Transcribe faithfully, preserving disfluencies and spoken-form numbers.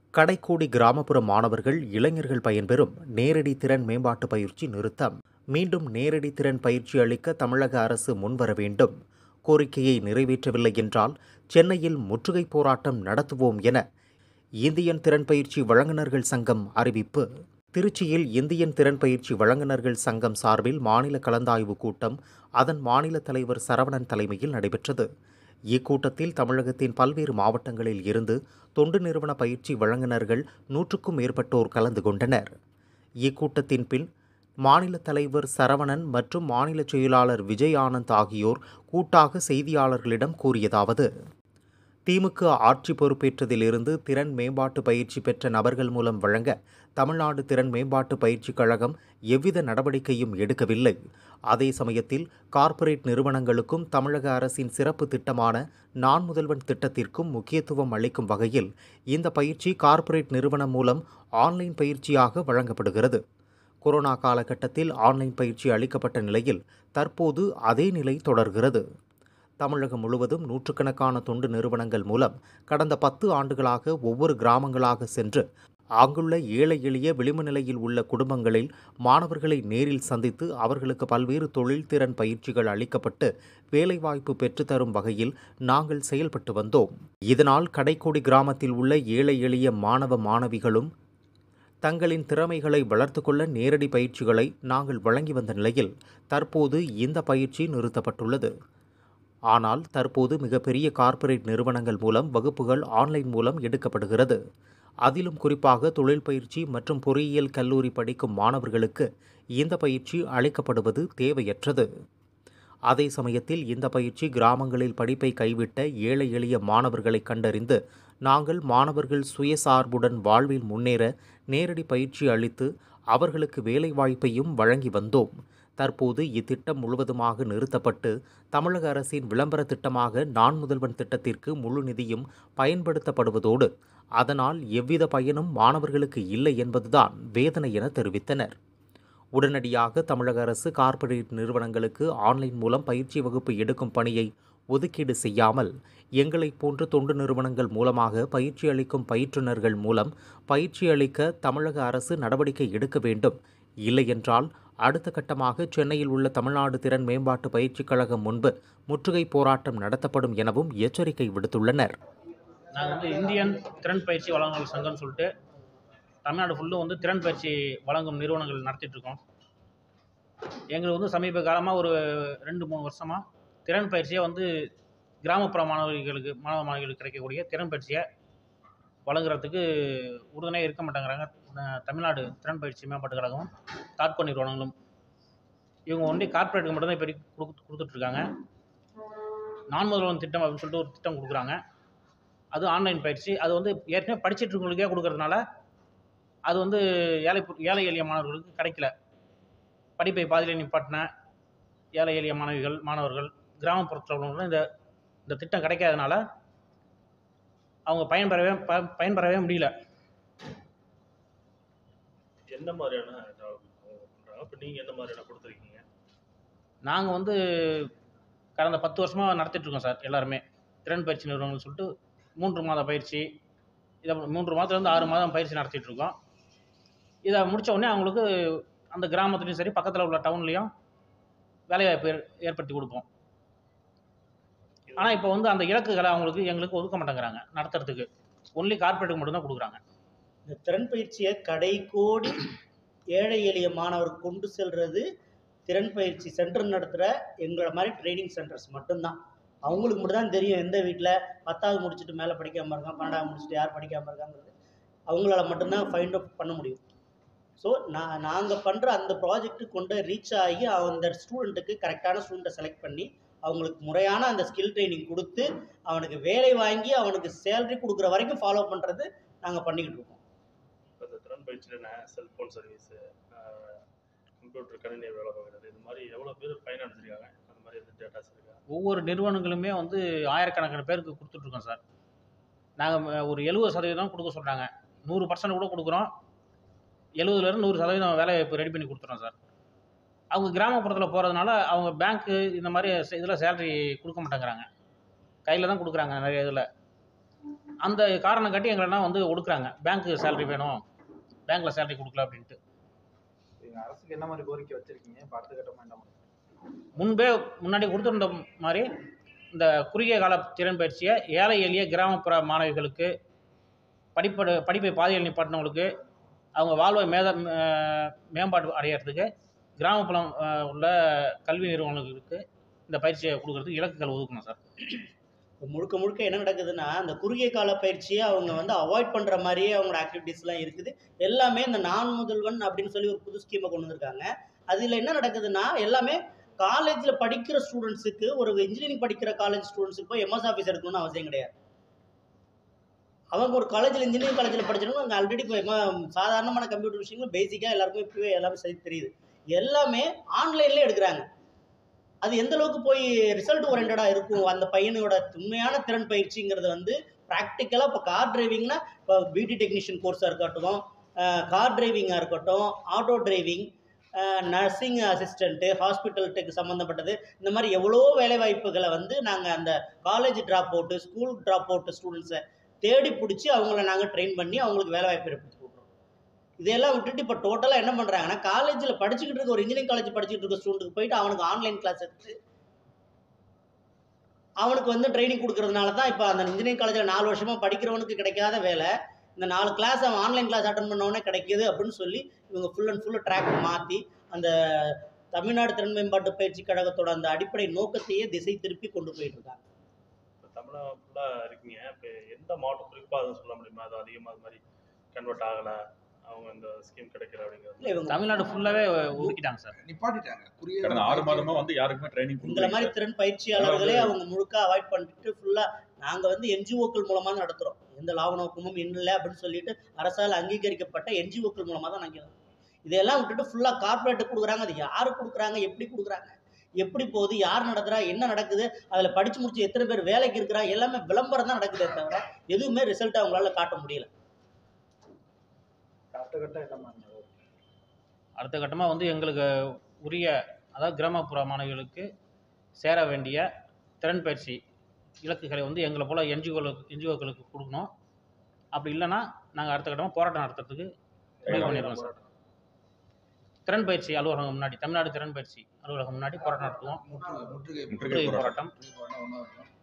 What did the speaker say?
கடைக்கோடி கிராமப்புற மாணவர்கள், இளைஞர்கள் பயன்பெறும் நேரடி திறன் மேம்பாட்டு பயிற்சி நிறுத்தம். மீண்டும் நேரடி திறன் பயிற்சி அளிக்க தமிழக அரசு முன்வர வேண்டும். கோரிக்கையை நிறைவேற்றவில்லை என்றால் சென்னையில் முற்றுகை போராட்டம் நடத்துவோம் என இந்தியன் திறன் பயிற்சி வழங்குநர்கள் சங்கம் அறிவிப்பு. திருச்சியில் இந்தியன் திறன் பயிற்சி வழங்குநர்கள் சங்கம் சார்பில் மாநில கலந்தாய்வு கூட்டம் அதன் மாநில தலைவர் சரவணன் தலைமையில் நடைபெற்றது. இக்கூட்டத்தில் தமிழகத்தின் பல்வேறு மாவட்டங்களில் இருந்து தொண்டு நிறுவன பயிற்சி வழங்குநர்கள் நூற்றுக்கும் மேற்பட்டோர் கலந்து கொண்டனர். இக்கூட்டத்தின் பின் மாநில தலைவர் சரவணன் மற்றும் மாநில செயலாளர் விஜய் ஆனந்த் ஆகியோர் கூட்டாக செய்தியாளர்களிடம் கூறியதாவது: திமுக ஆட்சி பொறுப்பேற்றதிலிருந்து திறன் மேம்பாட்டு பயிற்சி பெற்ற நபர்கள் மூலம் வழங்க தமிழ்நாடு திறன் மேம்பாட்டு பயிற்சி கழகம் எவ்வித நடவடிக்கையும் எடுக்கவில்லை. அதே சமயத்தில் கார்ப்பரேட் நிறுவனங்களுக்கும் தமிழக அரசின் சிறப்பு திட்டமான நான் முதல்வன் திட்டத்திற்கும் முக்கியத்துவம் அளிக்கும் வகையில் இந்த பயிற்சி கார்ப்பரேட் நிறுவனம் மூலம் ஆன்லைன் பயிற்சியாக வழங்கப்படுகிறது. கொரோனா காலகட்டத்தில் ஆன்லைன் பயிற்சி அளிக்கப்பட்ட நிலையில் தற்போது அதே நிலை தொடர்கிறது. தமிழகம் முழுவதும் நூற்றுக்கணக்கான தொண்டு நிறுவனங்கள் மூலம் கடந்த பத்து ஆண்டுகளாக ஒவ்வொரு கிராமங்களாக சென்று அங்குள்ள ஏழை எளிய விளிம்பு நிலையில் உள்ள குடும்பங்களில் மாணவர்களை நேரில் சந்தித்து அவர்களுக்கு பல்வேறு தொழில்திறன் பயிற்சிகள் அளிக்கப்பட்டு வேலைவாய்ப்பு பெற்றுத்தரும் வகையில் நாங்கள் செயல்பட்டு வந்தோம். இதனால் கடைக்கோடி கிராமத்தில் உள்ள ஏழை எளிய மாணவ மாணவிகளும் தங்களின் திறமைகளை வளர்த்து கொள்ள நேரடி பயிற்சிகளை நாங்கள் வழங்கி வந்த நிலையில் தற்போது இந்த பயிற்சி நிறுத்தப்பட்டுள்ளது. ஆனால் தற்போது மிகப்பெரிய கார்ப்பரேட் நிறுவனங்கள் மூலம் வகுப்புகள் ஆன்லைன் மூலம் எடுக்கப்படுகிறது. அதிலும் குறிப்பாக தொழில் பயிற்சி மற்றும் பொறியியல் கல்லூரி படிக்கும் மாணவர்களுக்கு இந்த பயிற்சி அளிக்கப்படுவது தேவையற்றது. அதே சமயத்தில் இந்த பயிற்சி கிராமங்களில் படிப்பை கைவிட்ட ஏழை எளிய மாணவர்களை கண்டறிந்து நாங்கள் மாணவர்கள் சுயசார்புடன் வாழ்வில் முன்னேற நேரடி பயிற்சி அளித்து அவர்களுக்கு வேலைவாய்ப்பையும் வழங்கி வந்தோம். தற்போது இத்திட்டம் முழுவதுமாக நிறுத்தப்பட்டு தமிழக அரசின் விளம்பர திட்டமாக நான் முதல்வன் திட்டத்திற்கு முழு நிதியும் பயன்படுத்தப்படுவதோடு அதனால் எவ்வித பயனும் மாணவர்களுக்கு இல்லை என்பதுதான் வேதனை என தெரிவித்தனர். உடனடியாக தமிழக அரசு கார்ப்பரேட் நிறுவனங்களுக்கு ஆன்லைன் மூலம் பயிற்சி வகுப்பு எடுக்கும் பணியை ஒதுக்கீடு செய்யாமல் எங்களைப் போன்ற தொண்டு நிறுவனங்கள் மூலமாக பயிற்சி அளிக்கும் பயிற்றுநர்கள் மூலம் பயிற்சி அளிக்க தமிழக அரசு நடவடிக்கை எடுக்க வேண்டும். இல்லையென்றால் அடுத்த கட்டமாக சென்னையில் உள்ள தமிழ்நாடு திறன் மேம்பாட்டு பயிற்சி கழகம் முன்பு முற்றுகை போராட்டம் நடத்தப்படும் எனவும் எச்சரிக்கை விடுத்துள்ளனர். நாங்கள் வந்து இந்தியன் திறன் பயிற்சி வழங்குநர்கள் சங்கம்னு சொல்லிட்டு தமிழ்நாடு ஃபுல்லும் வந்து திறன் பயிற்சி வழங்கும் நிறுவனங்கள் நடத்திட்டு இருக்கோம். எங்களுக்கு வந்து சமீப காலமாக ஒரு ரெண்டு மூணு வருஷமாக திறன் பயிற்சியை வந்து கிராமப்புற மாணவர்களுக்கு மாணவ மாணவிகளுக்கு கிடைக்கக்கூடிய திறன் பயிற்சியை வழங்குறதுக்கு உறுதுணையாக இருக்க மாட்டேங்கிறாங்க. தமிழ்நாடு திறன் பயிற்சி மேம்பாட்டு கழகம், தாட்கோ நிறுவனங்களும் இவங்க ஒன்லி கார்ப்பரேட்டுக்கு மட்டும்தான் இப்போ கொடுத்து கொடுத்துட்ருக்காங்க. நான் முதல்வன் திட்டம் அப்படின்னு சொல்லிட்டு ஒரு திட்டம் கொடுக்குறாங்க. அது ஆன்லைன் பயிற்சி. அது வந்து ஏற்கனவே படிச்சுட்டு இருக்கவங்களுக்கே கொடுக்கறதுனால அது வந்து ஏழை ஏழை எளிய மாணவர்களுக்கு கிடைக்கல. படிப்பை பாதியில் நிப்பாட்டின ஏழை எளிய மாணவிகள் மாணவர்கள் கிராமப்புறத்தில் உள்ளவங்களும் இந்த இந்த திட்டம் கிடைக்காதனால அவங்க பயன்பெறவே ப பயன்பெறவே முடியல. என்ன மாதிரியான இப்போ நீங்கள் என்ன மாதிரியான கொடுத்துருக்கீங்க? நாங்கள் வந்து கடந்த பத்து வருஷமாக நடத்திட்டுருக்கோம் சார். எல்லாருமே திறன் பயிற்சி நிறுவனங்கள் சொல்லிட்டு மூன்று மாத பயிற்சி, இதை மூன்று மாதத்துலேருந்து ஆறு மாதம் பயிற்சி நடத்திட்டுருக்கோம். இதை முடித்த உடனே அவங்களுக்கு அந்த கிராமத்துலேயும் சரி பக்கத்தில் உள்ள டவுன்லேயும் வேலைவாய்ப்பு ஏற்படுத்தி கொடுப்போம். ஆனால் இப்போ வந்து அந்த இலக்குகளை அவங்களுக்கு எங்களுக்கு ஒதுக்க மாட்டேங்கிறாங்க நடத்துறதுக்கு. ஒன்லி கார்ப்பரேட்டுக்கு மட்டும்தான் கொடுக்குறாங்க. இந்த திறன் பயிற்சியை கடைக்கோடி ஏழை எளிய மாணவருக்கு கொண்டு செல்வது திறன் பயிற்சி சென்டர் நடத்துகிற எங்களை மாதிரி ட்ரைனிங் சென்டர்ஸ் மட்டும்தான். அவங்களுக்கு மட்டும் தான் தெரியும் எந்த வீட்டில் பத்தாவது முடிச்சுட்டு மேலே படிக்காமல் இருக்காங்க, பன்னெண்டாவது முடிச்சுட்டு யார் படிக்காமல் இருக்காங்கிறது அவங்களால மட்டும்தான் ஃபைண்ட் அவுட் பண்ண முடியும். ஸோ நான் நாங்கள் பண்ணுற அந்த ப்ராஜெக்ட்டு கொண்டு ரீச் ஆகி அந்த ஸ்டூடெண்ட்டுக்கு கரெக்டான ஸ்டூடெண்ட்டை செலக்ட் பண்ணி அவங்களுக்கு முறையான அந்த ஸ்கில் ட்ரைனிங் கொடுத்து அவனுக்கு வேலை வாங்கி அவனுக்கு சேலரி கொடுக்குற வரைக்கும் ஃபாலோ பண்ணுறது நாங்கள் பண்ணிக்கிட்டு இருக்கோம். இந்த திறன் பயிற்சியில் செல்ஃபோன் சர்வீஸு, கம்ப்யூட்டர் கணினி வேலை பார்க்குறது, இது மாதிரி எவ்வளோ பேர் பயனடைஞ்சிருக்காங்க? அந்த மாதிரி எது டேட்டாஸ் இருக்கா? ஒவ்வொரு நிறுவனங்களுமே வந்து ஆயிரக்கணக்கான பேருக்கு கொடுத்துட்ருக்கோம் சார். நாங்கள் ஒரு எழுபது சதவீதம் கொடுக்க சொல்கிறாங்க. நூறு பர்சன்ட் கூட கொடுக்குறோம். எழுபதுலேருந்து நூறு சதவீதம் வேலைவாய்ப்பு ரெடி பண்ணி கொடுத்துறோம் சார். அவங்க கிராமப்புறத்தில் போகிறதுனால அவங்க பேங்க்கு இந்த மாதிரி இதில் சேலரி கொடுக்க மாட்டேங்கிறாங்க. கையில் தான் கொடுக்குறாங்க நிறைய இதில். அந்த காரணம் காட்டி எங்களெல்லாம் வந்து ஒடுக்குறாங்க. பேங்க்கு சேலரி வேணும், பேங்க்கில் சேலரி கொடுக்கல அப்படின்ட்டு. நீங்கள் அரசுக்கு என்ன மாதிரி கோரிக்கை வச்சுருக்கீங்க? இப்போ அடுத்த கட்டமாக என்ன பண்ணுறீங்க? முன்பே முன்னாடி கொடுத்துருந்த மாதிரி இந்த குறுகிய கால திறன் பயிற்சியை ஏழை எளிய கிராமப்புற மாணவிகளுக்கு படிப்படு படிப்பை பாதையில் நிப்பாட்டினவங்களுக்கு அவங்க வாழ்வை மேத மேம்பாடு அடையிறதுக்கு கிராமப்புறம் உள்ள கல்வி நிறுவனங்களுக்கு இந்த பயிற்சியை கொடுக்கறதுக்கு இலக்குகள் ஒதுக்கணும் சார். முழுக்க முழுக்க என்ன நடக்குதுன்னா, அந்த குறுகிய கால பயிற்சியை அவங்க வந்து அவாய்ட் பண்ணுற மாதிரியே அவங்களோட ஆக்டிவிட்டீஸ்லாம் இருக்குது. எல்லாமே இந்த நான் முதல்வன் அப்படின்னு சொல்லி ஒரு புது ஸ்கீமை கொண்டு வந்திருக்காங்க. அதில் என்ன நடக்குதுன்னா, எல்லாமே காலேஜில் படிக்கிற ஸ்டூடெண்ட்ஸுக்கு, ஒரு இன்ஜினியரிங் படிக்கிற காலேஜ் ஸ்டூடெண்ட்ஸுக்கு போய் எம்எஸ் ஆஃபீஸ் எடுக்கணும்னு அவசியம் கிடையாது. அவங்க ஒரு காலேஜில் இன்ஜினியரிங் காலேஜில் படிச்சிருக்கணும். அங்கே ஆல்ரெடி சாதாரணமான கம்ப்யூட்டர் விஷயங்கள் பேசிக்காக எல்லாருக்கும் இப்போவே எல்லாமே சரி தெரியுது. எல்லாமே ஆன்லைன்லேயே எடுக்கிறாங்க. அது எந்த அளவுக்கு போய் ரிசல்ட் ஓரியன்டாக இருக்கும், அந்த பையனோட உண்மையான திறன் பயிற்சிங்கிறது வந்து ப்ராக்டிக்கலாக இப்போ கார் டிரைவிங்னா இப்போ பிடி டெக்னீஷியன் கோர்ஸாக இருக்கட்டும், கார் டிரைவிங்காக இருக்கட்டும், auto driving, nursing assistant, hospital tech சம்மந்தப்பட்டது, இந்த மாதிரி எவ்வளோ வேலைவாய்ப்புகளை வந்து நாங்கள் அந்த college drop out, school drop out ஸ்டூடெண்ட்ஸை தேடி பிடிச்சி அவங்கள நாங்கள் ட்ரெயின் பண்ணி அவங்களுக்கு வேலைவாய்ப்பு ஏற்படுத்தி கொடுக்குறோம். இதெல்லாம் விட்டுட்டு இப்போ டோட்டலாக என்ன பண்ணுறாங்கன்னா, காலேஜில் படிச்சுக்கிட்டு இருக்க ஒரு இன்ஜினியரிங் காலேஜ் படிச்சுட்டு இருக்க ஸ்டூடெண்ட்டுக்கு போயிட்டு அவனுக்கு ஆன்லைன் கிளாஸ் எடுத்து அவனுக்கு வந்து ட்ரைனிங் கொடுக்கறதுனால தான் இப்போ அந்த இன்ஜினியரிங் காலேஜில் நாலு வருஷமாக படிக்கிறவனுக்கு கிடைக்காத வேலை இந்த நாலு கிளாஸ் அவன் ஆன்லைன் கிளாஸ் அட்டன் பண்ணவொடனே கிடைக்கிது அப்படின்னு சொல்லி இவங்க ஃபுல் அண்ட் ஃபுல்லு ட்ராக் மாற்றி அந்த தமிழ்நாடு திறன் மேம்பாட்டு பயிற்சி கழகத்தோட அந்த அடிப்படை நோக்கத்தையே திசை திருப்பி கொண்டு போயிட்டு இருக்காங்க. இப்போ தமிழகம் ஃபுல்லாக இருக்கீங்க, இப்போ எந்த மாவட்டம் குறிப்பாக அதை சொல்ல முடியுமா? அது அதிகமாக அது மாதிரி கன்வெர்ட் ஆகலை, அவங்க இந்த ஸ்கீம் கிடைக்கல அப்படிங்கிறது? தமிழ்நாடு ஃபுல்லாவே ஒதுக்கிட்டாங்க சார், நிப்பாட்டிட்டாங்க. குறுகிய கடந்த ஆறு மாதமா வந்து யாருக்குமே ட்ரைனிங் உங்களை மாதிரி திறன் பயிற்சியாளர்களே அவங்க முழுக்க அவாய்ட் பண்ணிட்டு ஃபுல்லாக நாங்கள் வந்து என்ஜிஓக்கள் மூலமாக தான் நடத்துகிறோம். எந்த லாப நோக்கமும் இல்லை அப்படின்னு சொல்லிட்டு அரசால் அங்கீகரிக்கப்பட்ட என்ஜிஓக்கள் மூலமாக தான் நாங்கள் இதெல்லாம் விட்டுட்டு ஃபுல்லாக கார்பரேட்டுக்கு கொடுக்குறாங்க. அது யாருக்கு கொடுக்குறாங்க, எப்படி கொடுக்குறாங்க, எப்படி போகுது, யார் நடத்துகிறா, என்ன நடக்குது, அதில் படித்து முடிச்சு எத்தனை பேர் வேலைக்கு இருக்கிறா, எல்லாமே விளம்பரம் தான் நடக்குதே தவிர எதுவுமே ரிசல்ட் அவங்களால காட்ட முடியல. அடுத்த கட்டம் என்ன பண்ணுறது? அடுத்த கட்டமாக வந்து எங்களுக்கு உரிய, அதாவது கிராமப்புற மாணவிகளுக்கு சேர வேண்டிய திறன் பயிற்சி இலக்குகளை வந்து எங்களை போல் என்ஜிஓக்களுக்கு என்ஜிஓக்களுக்கு கொடுக்கணும். அப்படி இல்லைன்னா நாங்கள் அடுத்த கட்டமாக போராட்டம் நடத்துறதுக்கு முடிவு பண்ணிடுவோம் சார். திறன் பயிற்சி அலுவலகம் முன்னாடி, தமிழ்நாடு திறன் பயிற்சி அலுவலகம் முன்னாடி போராட்டம் நடத்துவோம். முற்றுகை முற்றுகை போராட்டம் போராட்டம்